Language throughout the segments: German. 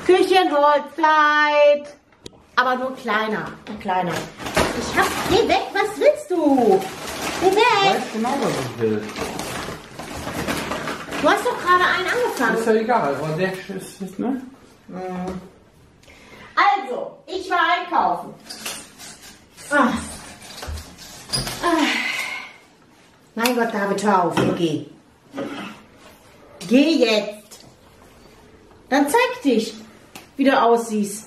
Küchenholzzeit. Aber nur kleiner. Kleiner. Geh weg, was willst du? Geh weg. Ich weiß genau, was ich will. Du hast doch gerade einen angefangen. Ist ja egal, aber der ist, ne? Also, ich war einkaufen. Mein Gott, David, hör auf. Geh. Geh jetzt. Dann zeig dich, wie du aussiehst.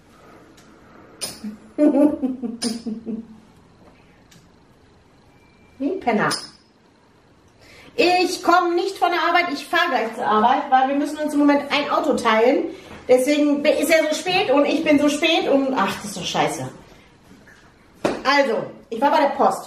Wie ein Penner. Ich komme nicht von der Arbeit, ich fahre gleich zur Arbeit, weil wir müssen uns im Moment ein Auto teilen. Deswegen ist er so spät und ich bin so spät und ach, das ist doch scheiße. Also, ich war bei der Post.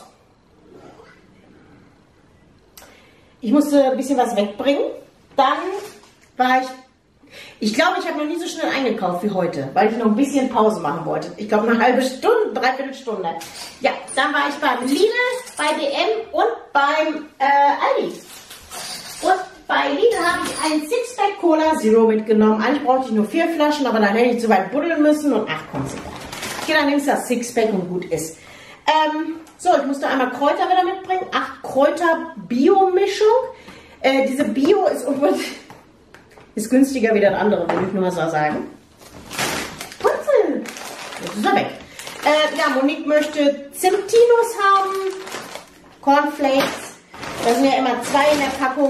Ich musste ein bisschen was wegbringen. Dann war ich glaube, ich habe noch nie so schnell eingekauft wie heute, weil ich noch ein bisschen Pause machen wollte. Ich glaube, eine halbe Stunde, dreiviertel Stunde. Ja, dann war ich beim Lidl, bei DM und beim Aldi. Und bei Lidl habe ich einen Sixpack Cola Zero mitgenommen. Eigentlich brauchte ich nur 4 Flaschen, aber dann hätte ich zu weit buddeln müssen und ach, komm, egal. Okay, dann nimmst du das Sixpack und gut ist. So, ich musste einmal Kräuter wieder mitbringen. 8 Kräuter Bio-Mischung. Diese Bio ist günstiger wie das andere, will ich nur mal so sagen. Putzel! Jetzt ist er weg. Ja, Monique möchte Zimtinos haben. Cornflakes. Da sind ja immer 2 in der Packung.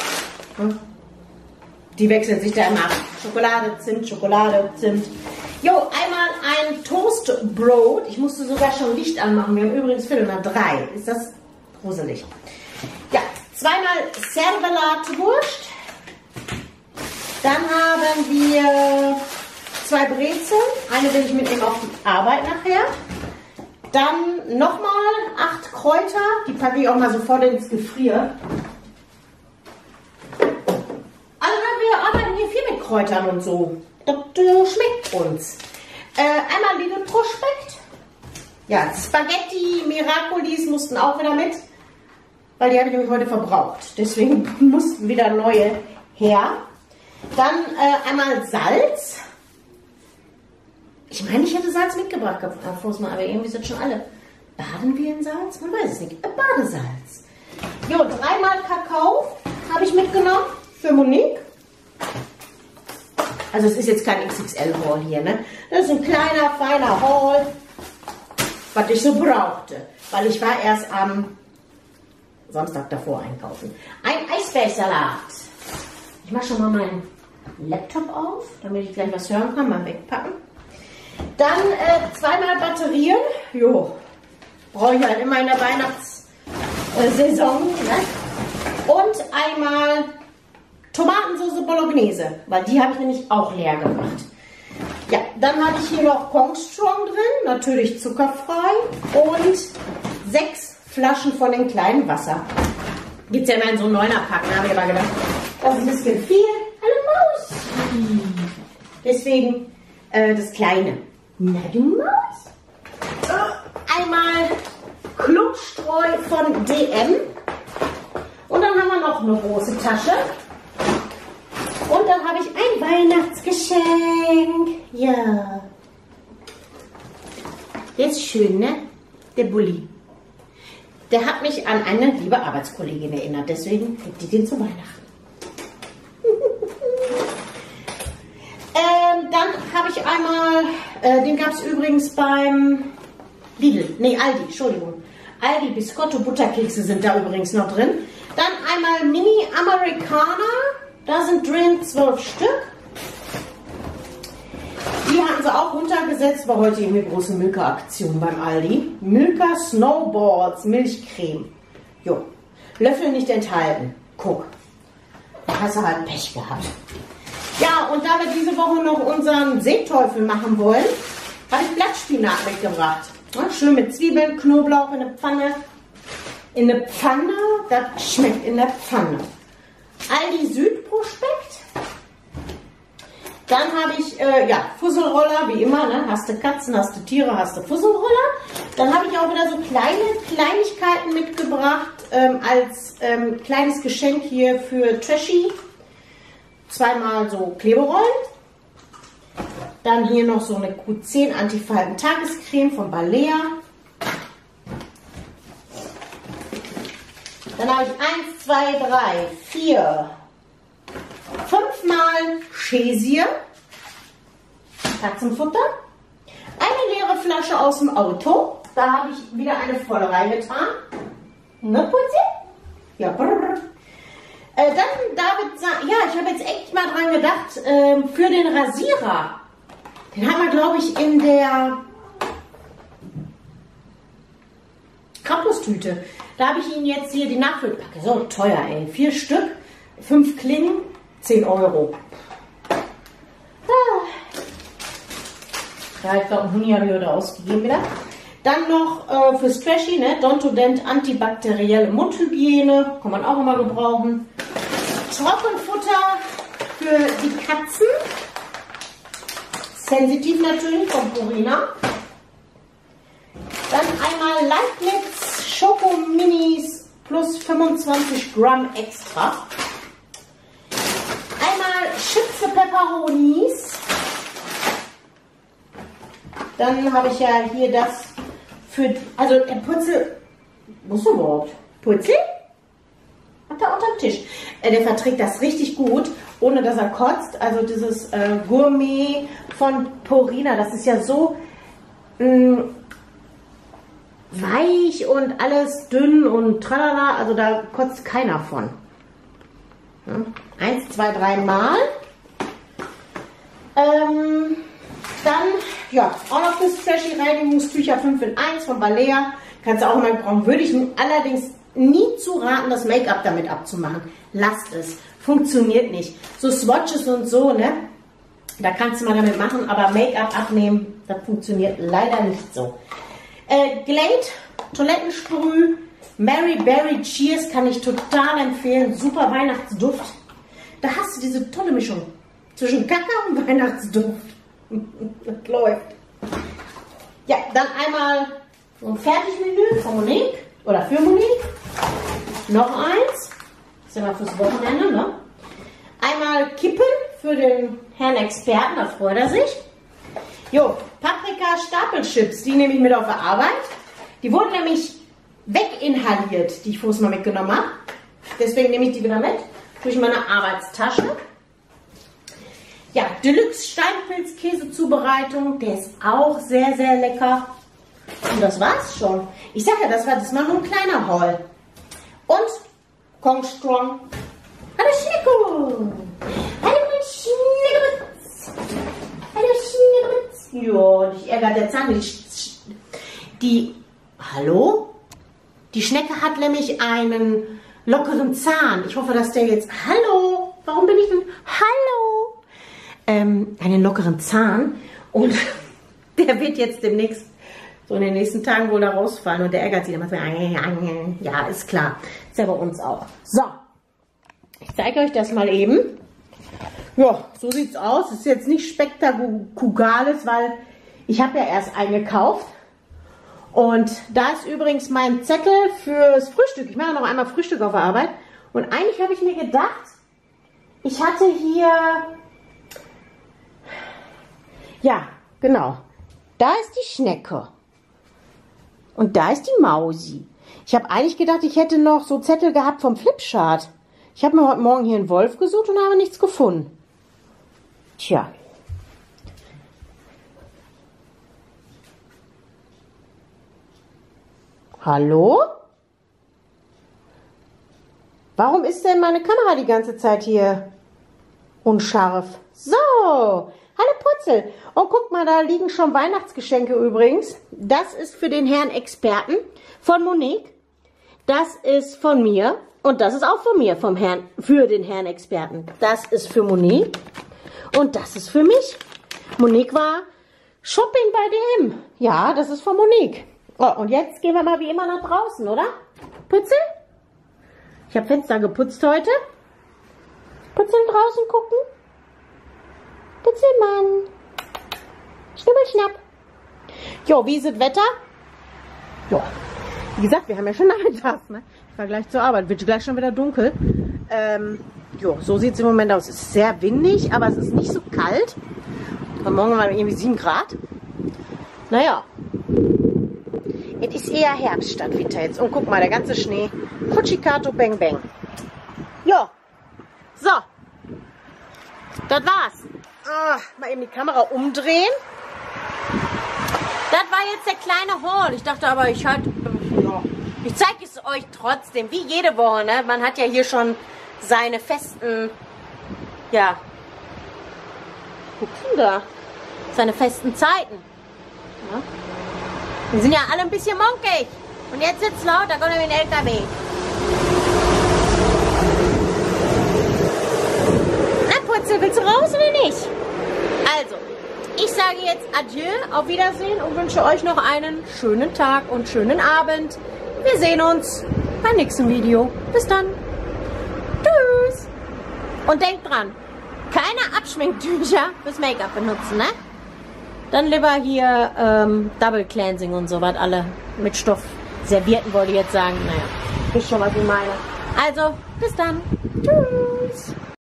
Die wechseln sich da immer ab. Schokolade, Zimt. Jo, einmal ein Toastbrot. Ich musste sogar schon Licht anmachen. Wir haben übrigens 2:45. Ist das gruselig? Ja, 2-mal Servelatwurst. Dann haben wir 2 Brezeln. Eine will ich mitnehmen auf die Arbeit nachher. Dann nochmal 8 Kräuter. Die packe ich auch mal sofort ins Gefrier. Also wir arbeiten hier viel mit Kräutern und so. Das schmeckt uns. Einmal Lidl Prospekt. Ja, Spaghetti Miracolis mussten auch wieder mit. Weil die habe ich nämlich heute verbraucht. Deswegen mussten wieder neue her. Dann einmal Salz. Ich meine, ich hätte Salz mitgebracht, aber irgendwie sind schon alle. Baden wir in Salz? Man weiß es nicht. Badesalz. Jo, 3-mal Kakao habe ich mitgenommen für Monique. Also es ist jetzt kein XXL-Haul hier, ne? Das ist ein kleiner, feiner Haul, was ich so brauchte. Weil ich war erst am Samstag davor einkaufen. Ein Eisbergsalat. Ich mache schon mal meinen Laptop auf, damit ich gleich was hören kann, mal wegpacken. Dann 2-mal Batterien. Jo, brauche ich halt immer in der Weihnachtssaison. Ne? Und einmal Tomatensauce Bolognese, weil die habe ich nämlich auch leer gemacht. Ja, dann habe ich hier noch Kong Strong drin, natürlich zuckerfrei. Und 6 Flaschen von dem kleinen Wasser. Gibt es ja immer in so einen 9er-Pack, da habe ich aber gedacht, das ist ein bisschen viel. Hallo Maus! Deswegen das Kleine. Na du Maus! Einmal Clubstreu von DM. Und dann haben wir noch eine große Tasche. Und dann habe ich ein Weihnachtsgeschenk. Ja. Der ist schön, ne? Der Bulli. Der hat mich an eine liebe Arbeitskollegin erinnert. Deswegen gibt die den zu Weihnachten. Dann habe ich einmal, den gab es übrigens beim Lidl, nee, Aldi, Entschuldigung. Aldi Biscotto Butterkekse sind da übrigens noch drin. Dann einmal Mini Americana, da sind drin 12 Stück. Die hatten sie auch runtergesetzt, war heute eine große Milka-Aktion beim Aldi. Milka Snowballs, Milchcreme. Jo, Löffel nicht enthalten. Guck, da hast du halt Pech gehabt. Ja, und da wir diese Woche noch unseren Seeteufel machen wollen, habe ich Blattspinat mitgebracht. Ja, schön mit Zwiebeln, Knoblauch in der Pfanne. In der Pfanne, das schmeckt in der Pfanne. Aldi Südprospekt. Dann habe ich, ja, Fusselroller, wie immer, ne? Hast du Katzen, hast du Tiere, hast du Fusselroller. Dann habe ich auch wieder so kleine Kleinigkeiten mitgebracht, als kleines Geschenk hier für Trashy. 2-mal so Kleberollen. Dann hier noch so eine Q10 Antifalten-Tagescreme von Balea. Dann habe ich 1, 2, 3, 4, 5 Mal Schäsier, Katzenfutter. Eine leere Flasche aus dem Auto. Da habe ich wieder eine volle reingetan. Ne, Putzi? Ja, brrr. Dann David sagt, ja, ich habe jetzt echt mal dran gedacht, für den Rasierer. Den haben wir, glaube ich, in der Campus-Tüte. Da habe ich Ihnen jetzt hier die Nachfüllpacke. So teuer, ey. 4 Stück, 5 Klingen, 10 Euro. Ja, ich glaube, ein Huni habe ich heute ausgegeben wieder. Dann noch fürs Trashy, ne? Dontodent antibakterielle Mundhygiene. Kann man auch immer gebrauchen. Trockenfutter für die Katzen. Sensitiv natürlich von Purina. Dann einmal Leibniz Schoko Minis plus 25 Gramm extra. Einmal Chips für Peperonis. Dann habe ich ja hier das für, also der Putzel, wo ist er überhaupt? Putzel? Hat er unterm Tisch. Der verträgt das richtig gut, ohne dass er kotzt. Also dieses Gourmet von Purina, das ist ja so weich und alles dünn und tralala. Also da kotzt keiner von. Ja. 1, 2, 3 Mal. Dann, ja, auch noch das Trashy Reinigungstücher 5 in 1 von Balea. Kannst du auch mal brauchen. Würde ich allerdings nie zu raten, das Make-up damit abzumachen. Lasst es. Funktioniert nicht. So Swatches und so, ne? Da kannst du mal damit machen, aber Make-up abnehmen, das funktioniert leider nicht so. Glade Toilettensprüh, Mary Berry Cheers kann ich total empfehlen. Super Weihnachtsduft. Da hast du diese tolle Mischung zwischen Kakao und Weihnachtsduft. Das läuft. Ja, dann einmal so ein Fertigmenü von Monique oder für Monique. Noch eins. Das ist immer fürs Wochenende, ne? Einmal Kippen für den Herrn Experten, da freut er sich. Jo, Paprika Stapelchips, die nehme ich mit auf der Arbeit. Die wurden nämlich weginhaliert, die ich vorhin mal mitgenommen habe. Deswegen nehme ich die wieder mit durch meine Arbeitstasche. Ja, Deluxe Steinpilz-Käse-Zubereitung, der ist auch sehr, sehr lecker. Und das war's schon. Ich sage ja, das war nur ein kleiner Haul. Und Kong Strong. Hallo Schnecko! Hallo mein Schneckeritz! Hallo Schneckeritz! Jo, dich ärgert der Zahn. Hallo? Die Schnecke hat nämlich einen lockeren Zahn. Ich hoffe, dass der jetzt... Hallo! Warum bin ich denn... Hallo! Einen lockeren Zahn. Und der wird jetzt demnächst, so in den nächsten Tagen wohl da rausfallen. Und der ärgert sich immer. Ja, ist klar. Ist ja bei uns auch. So. Ich zeige euch das mal eben. Ja, so sieht's aus. Ist jetzt nicht spektakulales, weil ich habe ja erst eingekauft. Und da ist übrigens mein Zettel fürs Frühstück. Ich mache noch einmal Frühstück auf der Arbeit. Und eigentlich habe ich mir gedacht, ich hatte hier... Ja, genau. Da ist die Schnecke. Und da ist die Mausi. Ich habe eigentlich gedacht, ich hätte noch so Zettel gehabt vom Flipchart. Ich habe mir heute Morgen hier einen Wolf gesucht und habe nichts gefunden. Tja. Hallo? Warum ist denn meine Kamera die ganze Zeit hier unscharf? So. Hallo Putzel. Und guck mal, da liegen schon Weihnachtsgeschenke übrigens. Das ist für den Herrn Experten von Monique. Das ist von mir. Und das ist auch von mir, für den Herrn Experten. Das ist für Monique. Und das ist für mich. Monique war shopping bei dem. Ja, das ist von Monique. Oh, und jetzt gehen wir mal wie immer nach draußen, oder? Putzel? Ich habe Fenster geputzt heute. Putzeln draußen gucken. Putzelmann. Schnibbelschnapp. Jo, wie ist das Wetter? Jo. Wie gesagt, wir haben ja schon nachmittags, ne? Ich fahre gleich zur Arbeit. Wird gleich schon wieder dunkel. Jo, so sieht es im Moment aus. Es ist sehr windig, aber es ist nicht so kalt. Heute Morgen waren irgendwie 7 Grad. Naja. Es ist eher Herbst statt Winter jetzt. Und guck mal, der ganze Schnee. Kuchikato Bang Bang. Ja. So. Das war's. Mal eben die Kamera umdrehen. Das war jetzt der kleine Haul. Ich dachte aber, ich zeige es euch trotzdem, wie jede Woche. Ne? Man hat ja hier schon seine festen, ja, guckst du da? Seine festen Zeiten. Ja? Die sind ja alle ein bisschen monkig. Und jetzt wird's laut, da kommt nämlich ein LKW. Na, Putzel, willst du raus oder nicht? Also, ich sage jetzt Adieu, auf Wiedersehen und wünsche euch noch einen schönen Tag und schönen Abend. Wir sehen uns beim nächsten Video. Bis dann. Tschüss. Und denkt dran, keine Abschminktücher fürs Make-up benutzen, ne? Dann lieber hier Double Cleansing und so was alle mit Stoff. Servierten wollte ich jetzt sagen. Naja, wisst schon, was ich meine. Also, bis dann. Tschüss.